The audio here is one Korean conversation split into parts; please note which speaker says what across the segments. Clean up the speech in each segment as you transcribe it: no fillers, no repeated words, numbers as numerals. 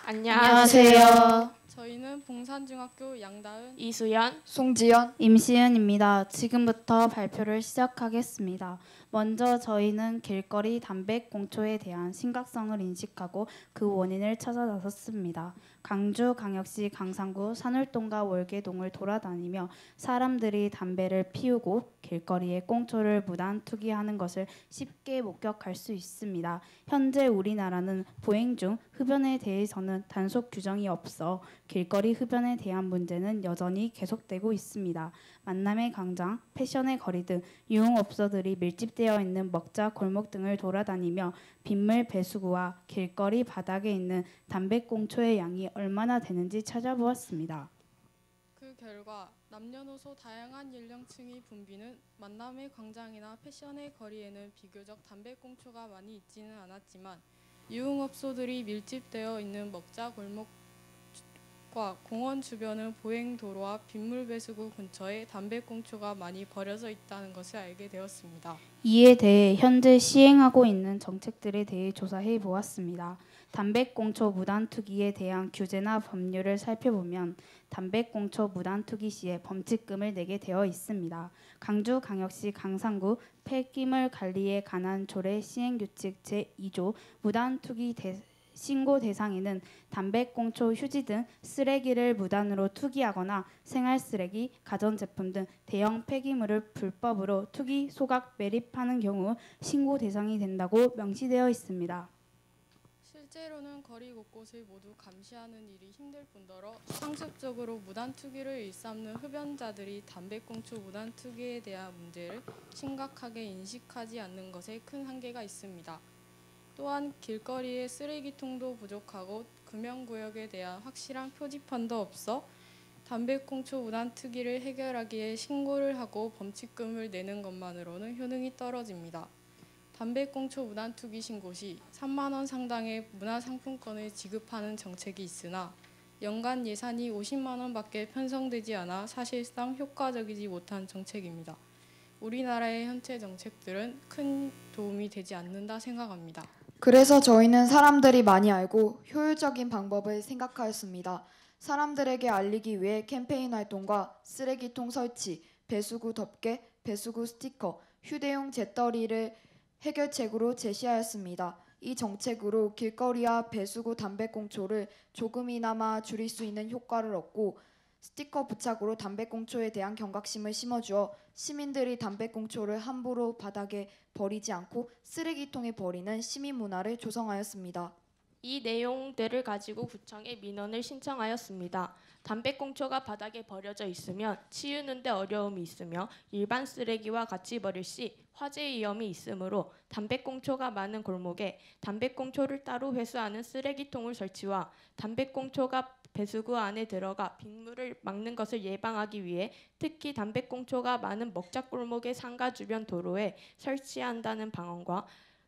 Speaker 1: 안녕하세요.
Speaker 2: 저희는 봉산중학교 양다은,
Speaker 1: 이수연,
Speaker 3: 송지연,
Speaker 4: 임시은입니다. 지금부터 발표를 시작하겠습니다. 먼저 저희는 길거리 담배꽁초에 대한 심각성을 인식하고 그 원인을 찾아 나섰습니다. 강주광역시 강산구 산울동과 월계동을 돌아다니며 사람들이 담배를 피우고 길거리에 꽁초를 무단 투기하는 것을 쉽게 목격할 수 있습니다. 현재 우리나라는 보행 중 흡연에 대해서는 단속 규정이 없어 길거리 흡연에 대한 문제는 여전히 계속되고 있습니다. 만남의 광장, 패션의 거리 등 유흥업소들이 밀집되어 있는 먹자 골목 등을 돌아다니며 빗물 배수구와 길거리 바닥에 있는 담배꽁초의 양이 얼마나 되는지 찾아보았습니다.
Speaker 2: 그 결과 남녀노소 다양한 연령층이 붐비는 만남의 광장이나 패션의 거리에는 비교적 담배꽁초가 많이 있지는 않았지만 유흥업소들이 밀집되어 있는 먹자 골목과 공원 주변의 보행도로와 빗물배수구 근처에 담배꽁초가 많이 버려져 있다는 것을 알게 되었습니다.
Speaker 4: 이에 대해 현재 시행하고 있는 정책들에 대해 조사해 보았습니다. 담배꽁초 무단 투기에 대한 규제나 법률을 살펴보면 담배꽁초 무단 투기 시에 범칙금을 내게 되어 있습니다. 강주광역시 강산구 폐기물 관리에 관한 조례 시행규칙 제2조 무단 투기 신고 대상에는 담배꽁초, 휴지 등 쓰레기를 무단으로 투기하거나 생활쓰레기, 가전제품 등 대형 폐기물을 불법으로 투기, 소각, 매립하는 경우 신고 대상이 된다고 명시되어 있습니다.
Speaker 2: 실제로는 거리 곳곳을 모두 감시하는 일이 힘들 뿐더러 상습적으로 무단 투기를 일삼는 흡연자들이 담배꽁초 무단 투기에 대한 문제를 심각하게 인식하지 않는 것에 큰 한계가 있습니다. 또한 길거리에 쓰레기통도 부족하고 금연구역에 대한 확실한 표지판도 없어 담배꽁초 무단 투기를 해결하기에 신고를 하고 범칙금을 내는 것만으로는 효능이 떨어집니다. 담배꽁초 무단 투기 신고 시 3만 원 상당의 문화상품권을 지급하는 정책이 있으나 연간 예산이 50만 원밖에 편성되지 않아 사실상 효과적이지 못한 정책입니다. 우리나라의 현재 정책들은 큰 도움이 되지 않는다 생각합니다.
Speaker 3: 그래서 저희는 사람들이 많이 알고 효율적인 방법을 생각하였습니다. 사람들에게 알리기 위해 캠페인 활동과 쓰레기통 설치, 배수구 덮개, 배수구 스티커, 휴대용 재떨이를 해결책으로 제시하였습니다. 이 정책으로 길거리와 배수구 담배꽁초를 조금이나마 줄일 수 있는 효과를 얻고 스티커 부착으로 담배꽁초에 대한 경각심을 심어주어 시민들이 담배꽁초를 함부로 바닥에 버리지 않고 쓰레기통에 버리는 시민 문화를 조성하였습니다.
Speaker 1: 이 내용들을 가지고 구청에 민원을 신청하였습니다. 담배꽁초가 바닥에 버려져 있으면 치우는 데 어려움이 있으며 일반 쓰레기와 같이 버릴 시 화재 위험이 있으므로 담배꽁초가 많은 골목에 담배꽁초를 따로 회수하는 쓰레기통을 설치와 담배꽁초가 배수구 안에 들어가 빗물을 막는 것을 예방하기 위해 특히 담배꽁초가 많은 먹자골목의 상가 주변 도로에 설치한다는 방안과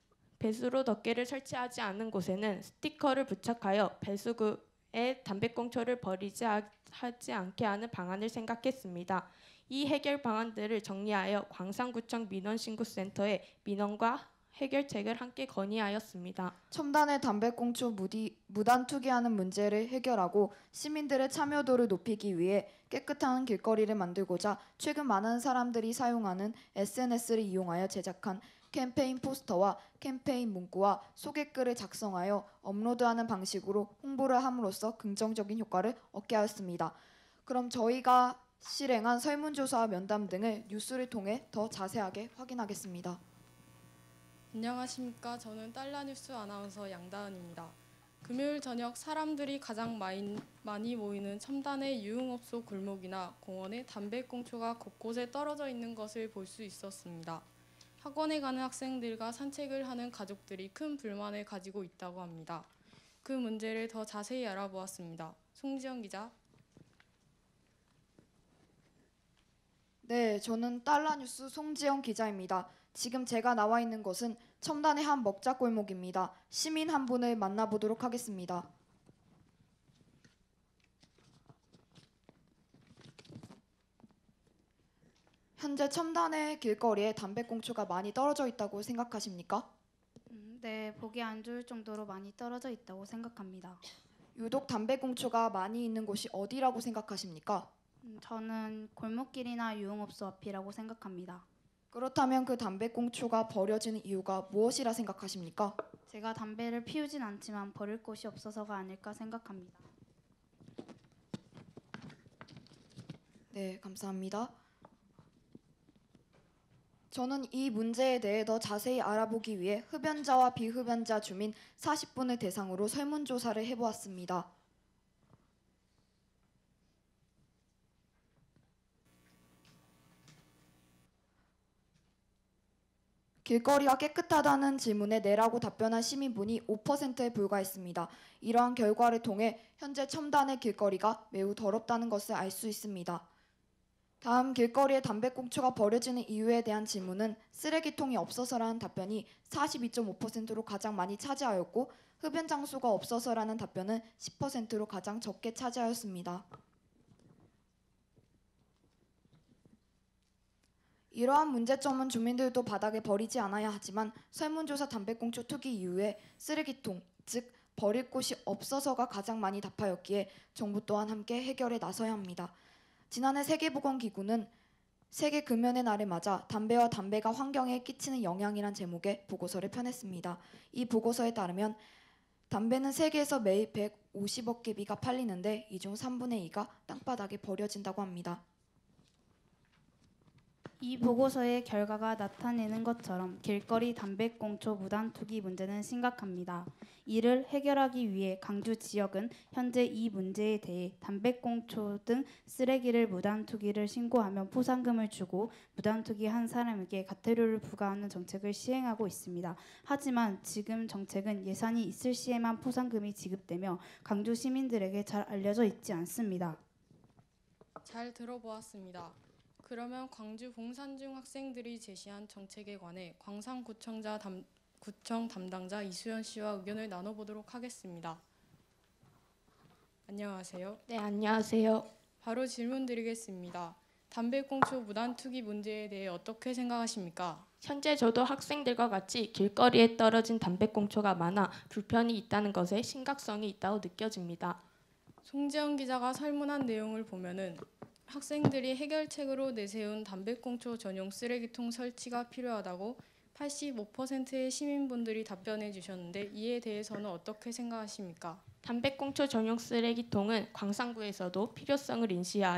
Speaker 1: 배수로 덮개를 설치하지 않은 곳에는 스티커를 부착하여 배수구에 담배꽁초를 버리지 하지 않게 하는 방안을 생각했습니다. 이 해결 방안들을 정리하여 광산구청 민원신고센터에 민원과 해결책을 함께 건의하였습니다.
Speaker 3: 첨단의 담배꽁초 무단 투기하는 문제를 해결하고 시민들의 참여도를 높이기 위해 깨끗한 길거리를 만들고자 최근 많은 사람들이 사용하는 SNS를 이용하여 제작한 캠페인 포스터와 캠페인 문구와 소개글을 작성하여 업로드하는 방식으로 홍보를 함으로써 긍정적인 효과를 얻게 하였습니다. 그럼 저희가 실행한 설문조사와 면담 등을 뉴스를 통해 더 자세하게 확인하겠습니다.
Speaker 2: 안녕하십니까. 저는 달라뉴스 아나운서 양다은입니다. 금요일 저녁 사람들이 가장 많이 모이는 첨단의 유흥업소 골목이나 공원에 담배꽁초가 곳곳에 떨어져 있는 것을 볼 수 있었습니다. 학원에 가는 학생들과 산책을 하는 가족들이 큰 불만을 가지고 있다고 합니다. 그 문제를 더 자세히 알아보았습니다. 송지연 기자.
Speaker 3: 네, 저는 달라뉴스 송지연 기자입니다. 지금 제가 나와 있는 곳은 첨단의 한 먹자골목입니다. 시민 한 분을 만나보도록 하겠습니다. 현재 첨단의 길거리에 담배꽁초가 많이 떨어져 있다고 생각하십니까?
Speaker 4: 네, 보기 안 좋을 정도로 많이 떨어져 있다고 생각합니다.
Speaker 3: 유독 담배꽁초가 많이 있는 곳이 어디라고 생각하십니까?
Speaker 4: 저는 골목길이나 유흥업소 앞이라고 생각합니다.
Speaker 3: 그렇다면 그 담배꽁초가 버려지는 이유가 무엇이라 생각하십니까?
Speaker 4: 제가 담배를 피우진 않지만 버릴 곳이 없어서가 아닐까 생각합니다.
Speaker 3: 네, 감사합니다. 저는 이 문제에 대해 더 자세히 알아보기 위해 흡연자와 비흡연자 주민 40분을 대상으로 설문조사를 해보았습니다. 길거리가 깨끗하다는 질문에 네라고 답변한 시민분이 5%에 불과했습니다. 이러한 결과를 통해 현재 첨단의 길거리가 매우 더럽다는 것을 알 수 있습니다. 다음 길거리에 담배꽁초가 버려지는 이유에 대한 질문은 쓰레기통이 없어서라는 답변이 42.5%로 가장 많이 차지하였고 흡연 장소가 없어서라는 답변은 10%로 가장 적게 차지하였습니다. 이러한 문제점은 주민들도 바닥에 버리지 않아야 하지만 설문조사 담배꽁초 투기 이후에 쓰레기통, 즉 버릴 곳이 없어서가 가장 많이 답하였기에 정부 또한 함께 해결에 나서야 합니다. 지난해 세계보건기구는 세계 금연의 날을 맞아 담배와 담배가 환경에 끼치는 영향이란 제목의 보고서를 펴냈습니다. 이 보고서에 따르면 담배는 세계에서 매일 150억 개비가 팔리는데 이 중 3분의 2가 땅바닥에 버려진다고 합니다.
Speaker 4: 이 보고서의 결과가 나타내는 것처럼 길거리 담배꽁초 무단 투기 문제는 심각합니다. 이를 해결하기 위해 강주 지역은 현재 이 문제에 대해 담배꽁초 등 쓰레기를 무단 투기를 신고하면 포상금을 주고 무단 투기한 사람에게 과태료를 부과하는 정책을 시행하고 있습니다. 하지만 지금 정책은 예산이 있을 시에만 포상금이 지급되며 강주 시민들에게 잘 알려져 있지 않습니다.
Speaker 2: 잘 들어보았습니다. 그러면 광주 봉산중 학생들이 제시한 정책에 관해 광산구청 담당자 이수연 씨와 의견을 나눠보도록 하겠습니다. 안녕하세요.
Speaker 1: 네, 안녕하세요.
Speaker 2: 바로 질문 드리겠습니다. 담배꽁초 무단 투기 문제에 대해 어떻게 생각하십니까?
Speaker 1: 현재 저도 학생들과 같이 길거리에 떨어진 담배꽁초가 많아 불편이 있다는 것에 심각성이 있다고 느껴집니다.
Speaker 2: 송지연 기자가 설문한 내용을 보면은 학생들이 해결책으로 내세운 담배꽁초 전용 쓰레기통 설치가 필요하다고 85%의 시민분들이 답변해 주셨는데 이에 대해서는 어떻게 생각하십니까?
Speaker 1: 담배꽁초 전용 쓰레기통은 광산구에서도 필요성을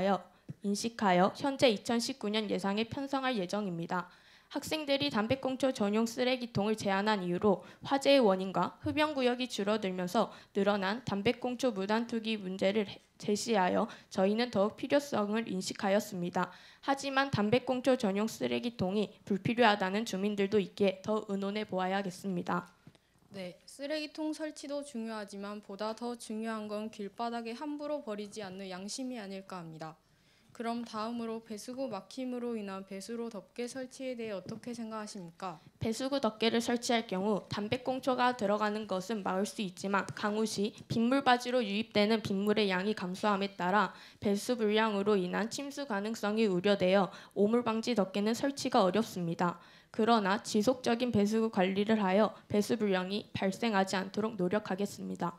Speaker 1: 인식하여 현재 2019년 예상에 편성할 예정입니다. 학생들이 담배꽁초 전용 쓰레기통을 제안한 이유로 화재의 원인과 흡연구역이 줄어들면서 늘어난 담배꽁초 무단 투기 문제를 제시하여 저희는 더욱 필요성을 인식하였습니다. 하지만 담배꽁초 전용 쓰레기통이 불필요하다는 주민들도 있기에 더 의논해 보아야겠습니다.
Speaker 2: 네, 쓰레기통 설치도 중요하지만 보다 더 중요한 건 길바닥에 함부로 버리지 않는 양심이 아닐까 합니다. 그럼 다음으로 배수구 막힘으로 인한 배수로 덮개 설치에 대해 어떻게 생각하십니까?
Speaker 1: 배수구 덮개를 설치할 경우 담배꽁초가 들어가는 것은 막을 수 있지만 강우 시 빗물바지로 유입되는 빗물의 양이 감소함에 따라 배수 불량으로 인한 침수 가능성이 우려되어 오물방지 덮개는 설치가 어렵습니다. 그러나 지속적인 배수구 관리를 하여 배수 불량이 발생하지 않도록 노력하겠습니다.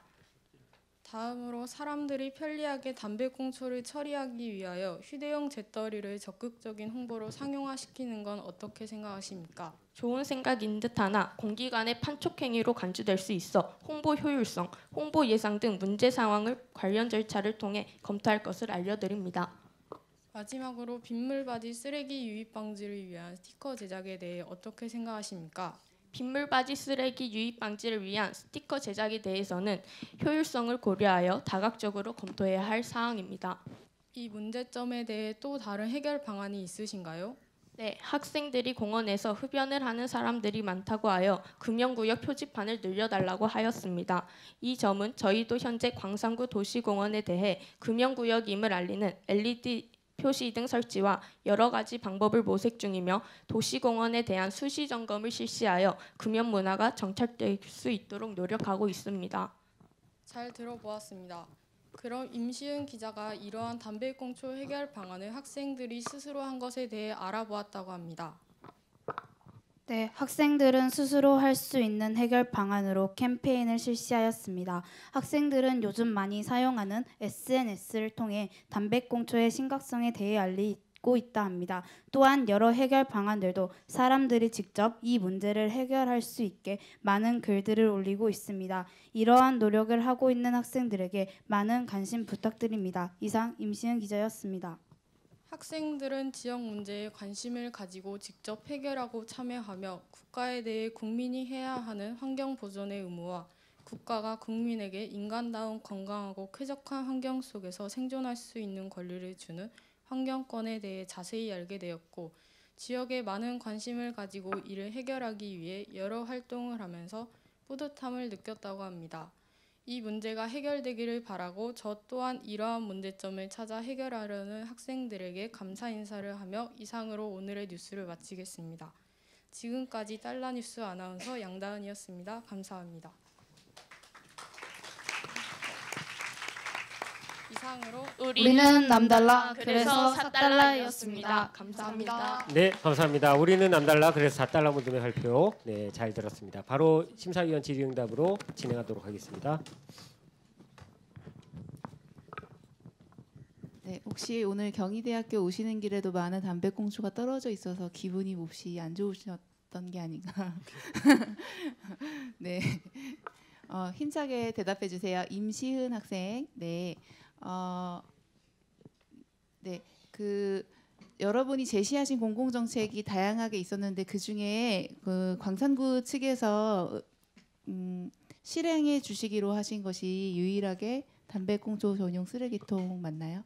Speaker 2: 다음으로 사람들이 편리하게 담배꽁초를 처리하기 위하여 휴대용 재떨이를 적극적인 홍보로 상용화시키는 건 어떻게 생각하십니까?
Speaker 1: 좋은 생각인 듯하나 공기관의 판촉행위로 간주될 수 있어 홍보 효율성, 홍보 예상 등 문제 상황을 관련 절차를 통해 검토할 것을 알려드립니다.
Speaker 2: 마지막으로 빗물바지 쓰레기 유입 방지를 위한 스티커 제작에 대해 어떻게 생각하십니까?
Speaker 1: 빗물바지 쓰레기 유입 방지를 위한 스티커 제작에 대해서는 효율성을 고려하여 다각적으로 검토해야 할 사항입니다.
Speaker 2: 이 문제점에 대해 또 다른 해결 방안이 있으신가요?
Speaker 1: 네, 학생들이 공원에서 흡연을 하는 사람들이 많다고 하여 금연구역 표지판을 늘려달라고 하였습니다. 이 점은 저희도 현재 광산구 도시공원에 대해 금연구역임을 알리는 LED 표시 등 설치와 여러 가지 방법을 모색 중이며 도시공원에 대한 수시 점검을 실시하여 금연 문화가 정착될 수 있도록 노력하고 있습니다.
Speaker 2: 잘 들어보았습니다. 그럼 임시은 기자가 이러한 담배꽁초 해결 방안을 학생들이 스스로 한 것에 대해 알아보았다고 합니다.
Speaker 4: 네, 학생들은 스스로 할 수 있는 해결 방안으로 캠페인을 실시하였습니다. 학생들은 요즘 많이 사용하는 SNS를 통해 담배꽁초의 심각성에 대해 알리고 있다 합니다. 또한 여러 해결 방안들도 사람들이 직접 이 문제를 해결할 수 있게 많은 글들을 올리고 있습니다. 이러한 노력을 하고 있는 학생들에게 많은 관심 부탁드립니다. 이상 임시은 기자였습니다.
Speaker 2: 학생들은 지역 문제에 관심을 가지고 직접 해결하고 참여하며 국가에 대해 국민이 해야 하는 환경 보존의 의무와 국가가 국민에게 인간다운 건강하고 쾌적한 환경 속에서 생존할 수 있는 권리를 주는 환경권에 대해 자세히 알게 되었고 지역에 많은 관심을 가지고 이를 해결하기 위해 여러 활동을 하면서 뿌듯함을 느꼈다고 합니다. 이 문제가 해결되기를 바라고 저 또한 이러한 문제점을 찾아 해결하려는 학생들에게 감사 인사를 하며 이상으로 오늘의 뉴스를 마치겠습니다. 지금까지 달라뉴스 아나운서 양다은이었습니다. 감사합니다. 이상으로
Speaker 3: 우리는 남달라
Speaker 1: 그래서 4달러였습니다. 감사합니다.
Speaker 5: 네, 감사합니다. 우리는 남달라 그래서 4달러 문제의 발표 네, 잘 들었습니다. 바로 심사위원 질의응답으로 진행하도록 하겠습니다.
Speaker 6: 네, 혹시 오늘 경희대학교 오시는 길에도 많은 담배꽁초가 떨어져 있어서 기분이 몹시 안 좋으셨던 게 아닌가? 네, 힘차게 대답해 주세요. 임시은 학생. 네, 네, 여러분이 제시하신 공공정책이 다양하게 있었는데 그 중에 그 광산구 측에서 실행해 주시기로 하신 것이 유일하게 담배꽁초 전용 쓰레기통 맞나요?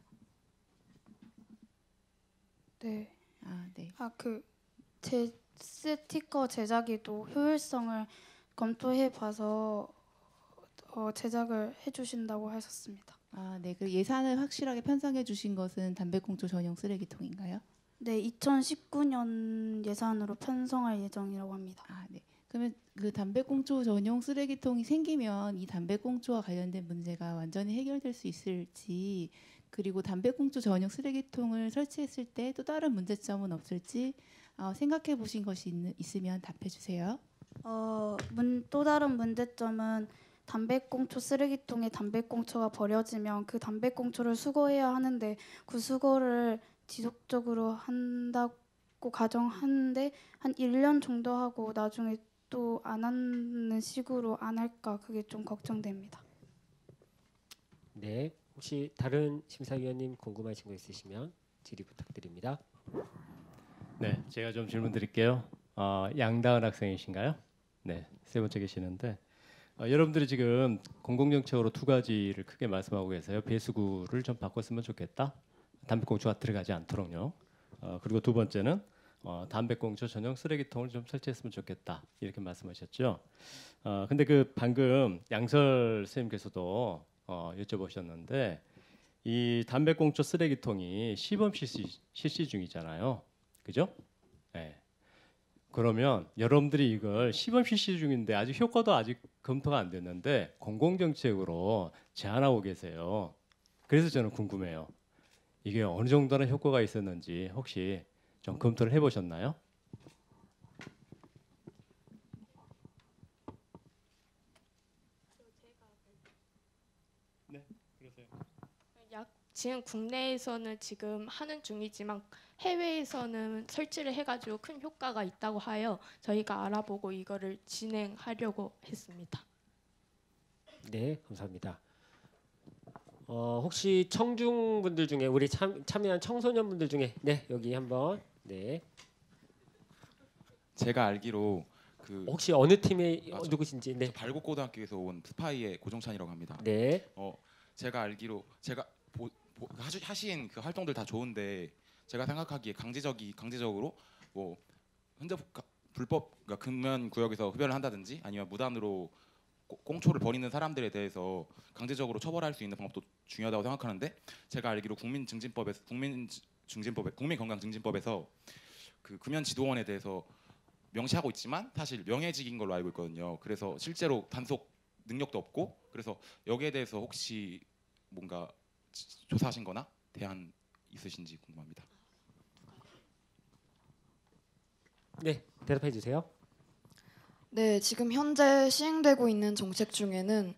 Speaker 4: 네.
Speaker 6: 네.
Speaker 4: 제 스티커 제작에도 효율성을 검토해 봐서 제작을 해 주신다고 하셨습니다.
Speaker 6: 네. 그 예산을 확실하게 편성해 주신 것은 담배꽁초 전용 쓰레기통인가요?
Speaker 4: 네, 2019년 예산으로 편성할 예정이라고 합니다.
Speaker 6: 네. 그러면 그 담배꽁초 전용 쓰레기통이 생기면 이 담배꽁초와 관련된 문제가 완전히 해결될 수 있을지, 그리고 담배꽁초 전용 쓰레기통을 설치했을 때 또 다른 문제점은 없을지 생각해 보신 것이 있으면 답해 주세요.
Speaker 4: 또 다른 문제점은 담배꽁초 쓰레기통에 담배꽁초가 버려지면 그 담배꽁초를 수거해야 하는데 그 수거를 지속적으로 한다고 가정하는데 한 1년 정도 하고 나중에 또 안 하는 식으로 안 할까 그게 좀 걱정됩니다.
Speaker 5: 네, 혹시 다른 심사위원님 궁금하신 거 있으시면 질의 부탁드립니다.
Speaker 7: 네, 제가 좀 질문 드릴게요. 양다은 학생이신가요? 네, 세 번째 계시는데 여러분들이 지금 공공정책으로 두 가지를 크게 말씀하고 계세요. 배수구를 좀 바꿨으면 좋겠다. 담배꽁초가 들어가지 않도록요. 그리고 두 번째는 담배꽁초 전용 쓰레기통을 좀 설치했으면 좋겠다. 이렇게 말씀하셨죠. 근데 그 방금 양설 선생님께서도 여쭤보셨는데 이 담배꽁초 쓰레기통이 시범 실시 중이잖아요. 그죠? 네. 그러면 여러분들이 이걸 시범 실시 중인데 아직 효과도 아직 검토가 안 됐는데 공공정책으로 제안하고 계세요. 그래서 저는 궁금해요. 이게 어느 정도나 효과가 있었는지 혹시 좀 검토를 해보셨나요? 네, 그러세요.
Speaker 1: 지금 국내에서는 지금 하는 중이지만 해외에서는 설치를 해가지고 큰 효과가 있다고 하여 저희가 알아보고 이거를 진행하려고 했습니다.
Speaker 5: 네, 감사합니다. 혹시 청중분들 중에 우리 참여한 청소년분들 중에 네 여기 한번 네
Speaker 8: 제가 알기로
Speaker 5: 혹시 어느 팀의 누구신지 네.
Speaker 8: 발곡고등학교에서 온 스파이의 고종찬이라고 합니다.
Speaker 5: 네.
Speaker 8: 제가 알기로 제가 하신 그 활동들 다 좋은데 제가 생각하기에 강제적으로 뭐 불법 그러니까 금연 구역에서 흡연을 한다든지 아니면 무단으로 꽁초를 버리는 사람들에 대해서 강제적으로 처벌할 수 있는 방법도 중요하다고 생각하는데 제가 알기로 국민건강증진법에서 그 금연지도원에 대해서 명시하고 있지만 사실 명예직인 걸로 알고 있거든요. 그래서 실제로 단속 능력도 없고 그래서 여기에 대해서 혹시 뭔가 조사하신 거나 대안 있으신지 궁금합니다.
Speaker 5: 네, 대답해 주세요.
Speaker 3: 네, 지금 현재 시행되고 있는 정책 중에는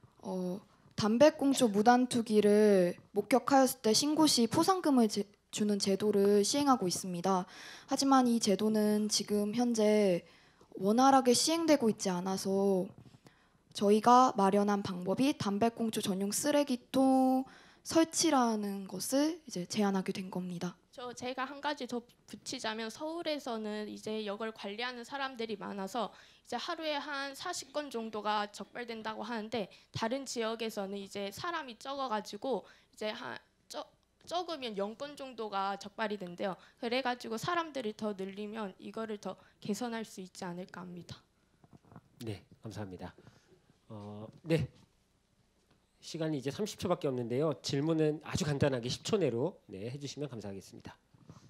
Speaker 3: 담배꽁초 무단 투기를 목격하였을 때 신고 시 포상금을 주는 제도를 시행하고 있습니다. 하지만 이 제도는 지금 현재 원활하게 시행되고 있지 않아서 저희가 마련한 방법이 담배꽁초 전용 쓰레기통 설치라는 것을 이제 제안하게 된 겁니다.
Speaker 1: 제가 한 가지 더 붙이자면 서울에서는 이제 이걸 관리하는 사람들이 많아서 이제 하루에 한 40건 정도가 적발된다고 하는데 다른 지역에서는 이제 사람이 적어가지고 이제 적으면 0건 정도가 적발이 된대요. 그래가지고 사람들이 더 늘리면 이거를 더 개선할 수 있지 않을까 합니다.
Speaker 5: 네, 감사합니다. 네, 시간이 이제 30초밖에 없는데요. 질문은 아주 간단하게 10초 내로 해주시면 감사하겠습니다.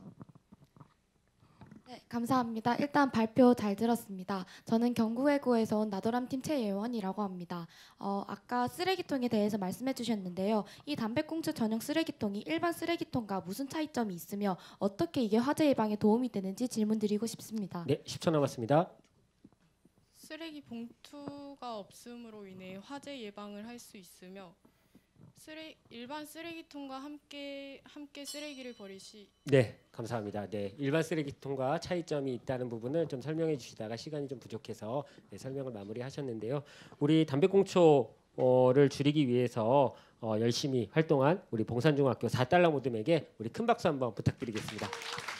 Speaker 9: 네, 감사합니다. 일단 발표 잘 들었습니다. 저는 경구외고에서 온 나도람팀 최예원이라고 합니다. 아까 쓰레기통에 대해서 말씀해 주셨는데요. 이 담배꽁초 전용 쓰레기통이 일반 쓰레기통과 무슨 차이점이 있으며 어떻게 이게 화재 예방에 도움이 되는지 질문 드리고 싶습니다.
Speaker 5: 네, 10초 남았습니다.
Speaker 2: 쓰레기 봉투가 없음으로 인해 화재 예방을 할 수 있으며 일반 쓰레기통과 함께 쓰레기를 버릴 시
Speaker 5: 네, 감사합니다. 네, 일반 쓰레기통과 차이점이 있다는 부분을 좀 설명해 주시다가 시간이 좀 부족해서 설명을 마무리하셨는데요. 우리 담배꽁초를 줄이기 위해서 열심히 활동한 우리 봉산중학교 4달러 모듬에게 우리 큰 박수 한번 부탁드리겠습니다.